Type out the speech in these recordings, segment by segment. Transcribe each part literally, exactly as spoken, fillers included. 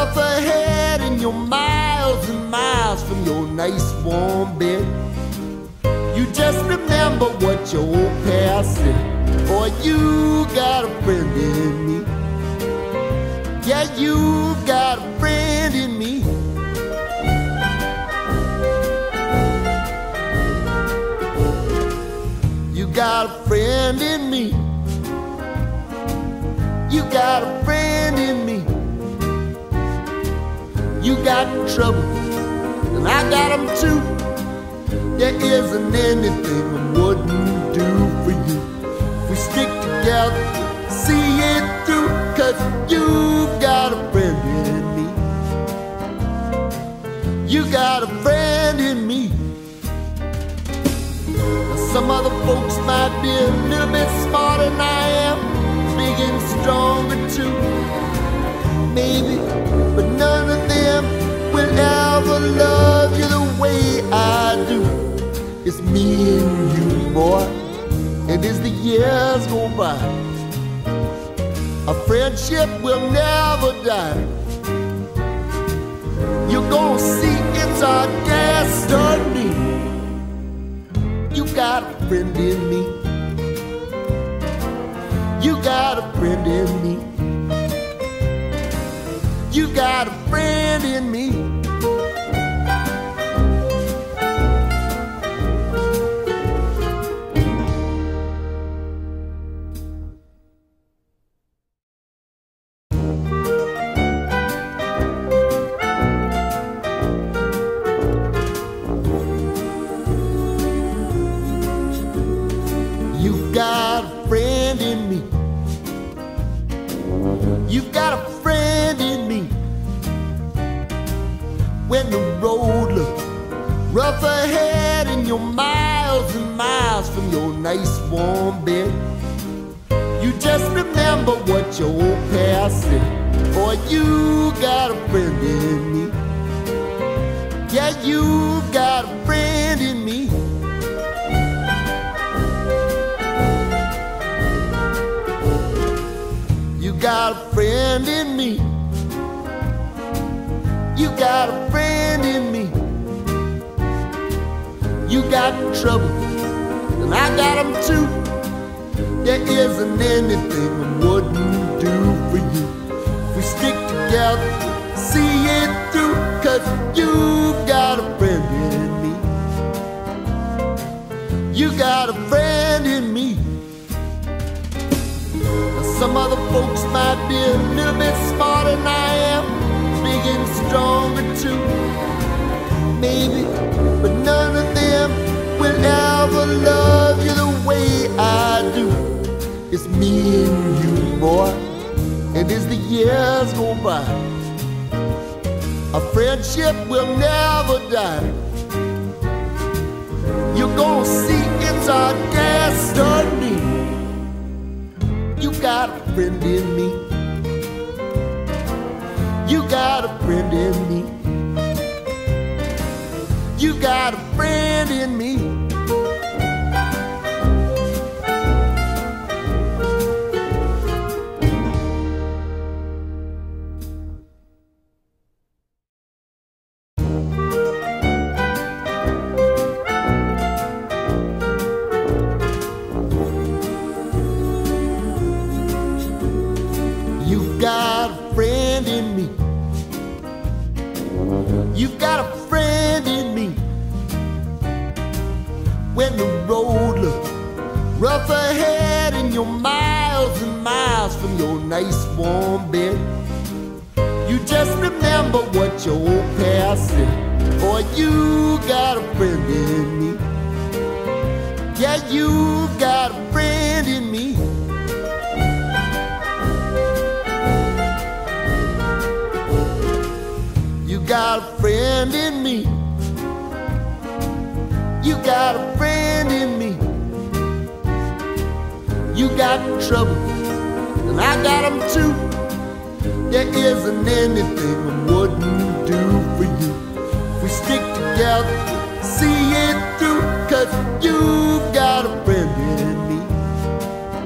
rough ahead and you're miles and miles from your nice warm bed. You just remember what your old past said. Boy, you got a friend in me. Yeah, you got a friend in me. You got a friend in me. You got a friend in me. You got trouble, and I got them too. There isn't anything I wouldn't do for you. If we stick together, see it through, 'cause you've got a friend in me. You got a friend in me. Now, some other folks might be a little bit smarter than I am, big and stronger too, maybe, but none of them will ever love you the way I do. It's me and you, boy, and as the years go by, our friendship will never die. You're gonna see it's our destiny. You got a friend in me. You got a friend in me. You got a friend in me. You've got a friend in me. You've got a friend in me. When the road looks rough ahead and you're miles and miles from your nice warm bed, you just remember what your old past said. Boy, you got a friend in me. Yeah, you've got a friend in me. You got a friend in me. You got a friend in me. You got trouble, and I got them too. There isn't anything I wouldn't do for you. If we stick together, see it through, 'cause you've got a friend in me. You got a friend in me. Now, some other folks might be a little bit smarter than I am, big and stronger too, maybe, but none of them will ever love you the way I do. It's me and you, boy, and as the years go by, our friendship will never die. You're gonna see it's our destiny. You got a friend in me. You got a friend in me. You got a friend in me. You've got a friend in me. You've got a friend in me. When the road looks rough ahead and you're miles and miles from your nice warm bed, you just remember what your old past said. Boy, you got a friend in me. Yeah, you got a friend in me. You got a friend in me. You got a friend in me. You got trouble, and I got them too. There isn't anything I wouldn't do for you. If we stick together, see it through, 'cause you've got a friend in me.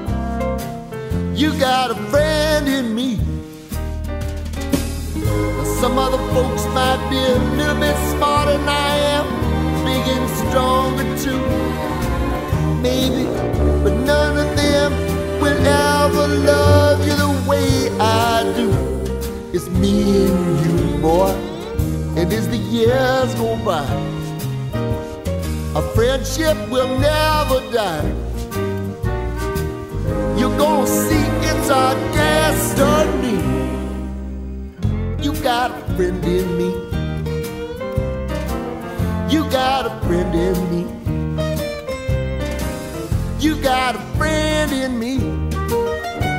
You got a friend in me. Now, Some other folks might be a little bit smarter than I am, big and stronger too, maybe, but none of them will ever love you the way I do. It's me and you, boy, and as the years go by, our friendship will never die. You're gonna see it's our destiny. You got a friend in me. You got a friend in me. You got a friend in me.